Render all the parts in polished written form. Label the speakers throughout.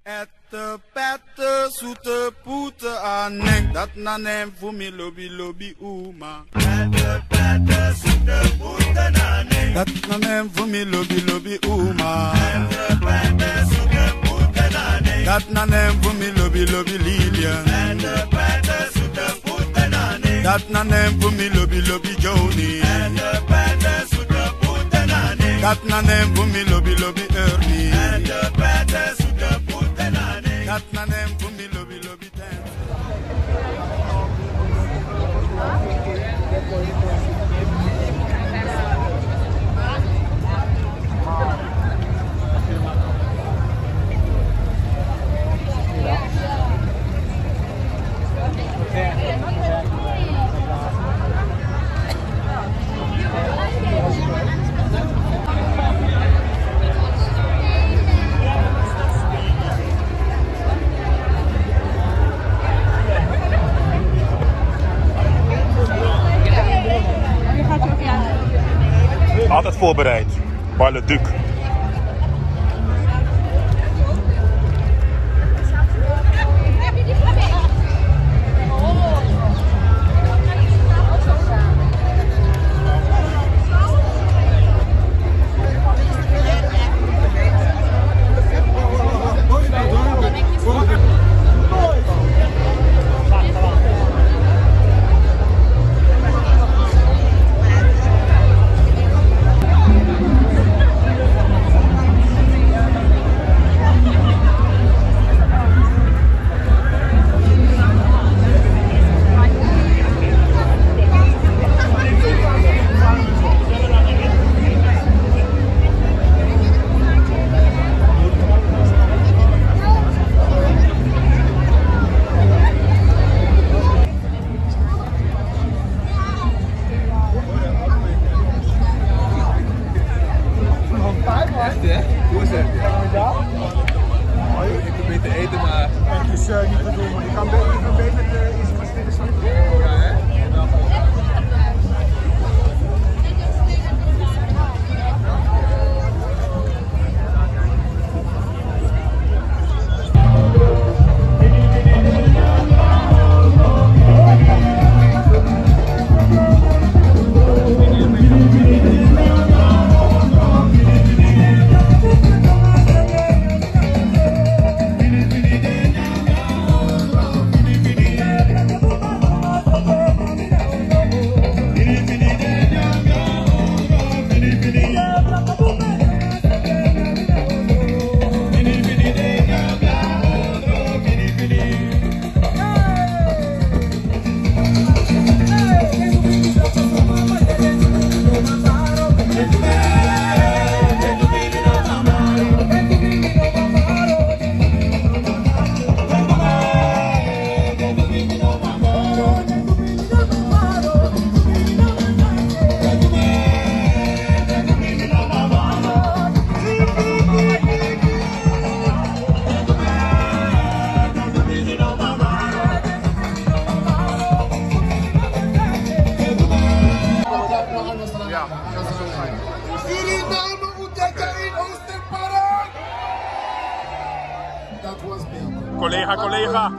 Speaker 1: Ette, pette, zoete, poete, anek. Dat na nem voor me lobby, lobby, oema. Ette, pette, zoete, poete, anek. Dat na nem voor me lobby, lobby, oema. Ette, pette, zoete, poete, anek. Dat na nem voor me lobby, lobby, Lilian. Ette, pette, zoete, poete, anek. Dat na nem voor me lobby, lobby, Joni. Ette, pette, zoete, poete, anek. Dat na nem voor me lobby, lobby, Ernie. Ette, pette, zoete, poete, anek. Dat na nem voor me lobby, lobby, dance.
Speaker 2: Altijd voorbereid. Par le duc.
Speaker 3: Collega.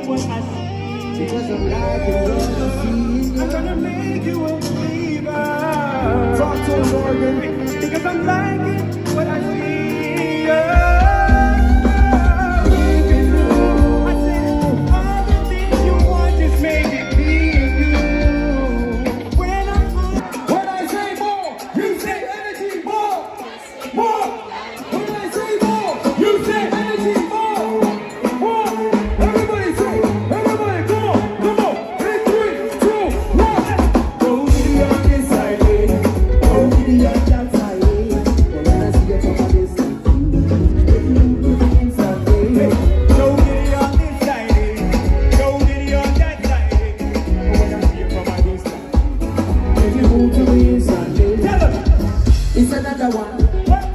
Speaker 3: what I see. Because I'm liking what I see. I'm gonna make you a believer. Talk to Morgan. Because I'm liking what I see. I said, all the things you want, just make it be you. When I say more, you say energy more. More. When I say more, you say energy more. More. Everybody say, everybody come on, come on. 3, 2, 1. Go giddy on this side, go giddy on that side. But when I see you come on this side, if you move to the inside, go giddy on this side, go giddy on that side. But when I see you come on this side, if you move to the inside, tell them it's another one.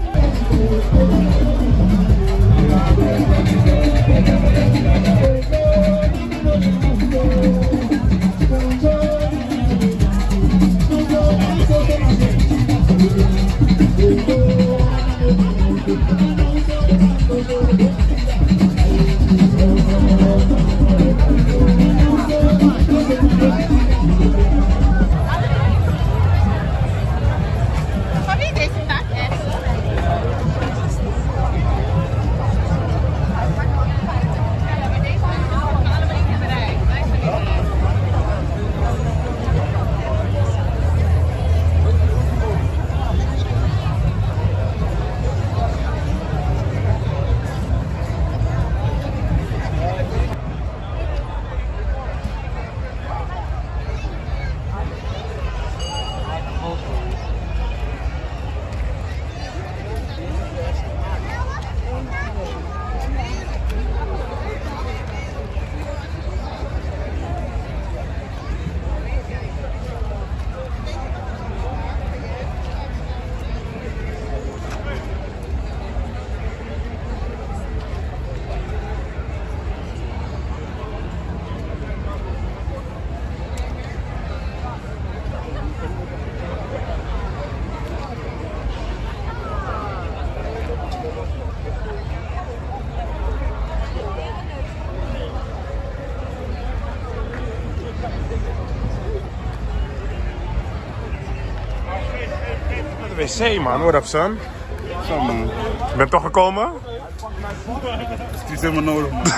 Speaker 2: Wc man, what up son?
Speaker 1: Zo man.
Speaker 2: Je bent toch gekomen?
Speaker 1: Het is helemaal nodig man.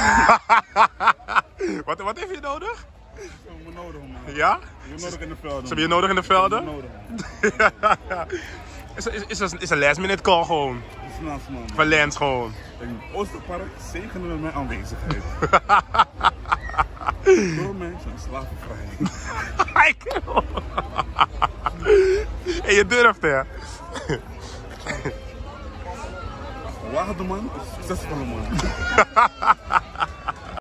Speaker 2: Wat heb je nodig?
Speaker 1: Het is helemaal nodig man.
Speaker 2: Ja?
Speaker 1: Je hebt nodig in de velden.
Speaker 2: Ze hebben je nodig in de velden? Is een last minute call gewoon?
Speaker 1: Het is naast man.
Speaker 2: Van Lens gewoon.
Speaker 1: In Oosterpark zegenen we mijn aanwezigheid. Door mensen slavenvrij.
Speaker 2: En je durft hè?
Speaker 1: Wacht man, succesvolle man.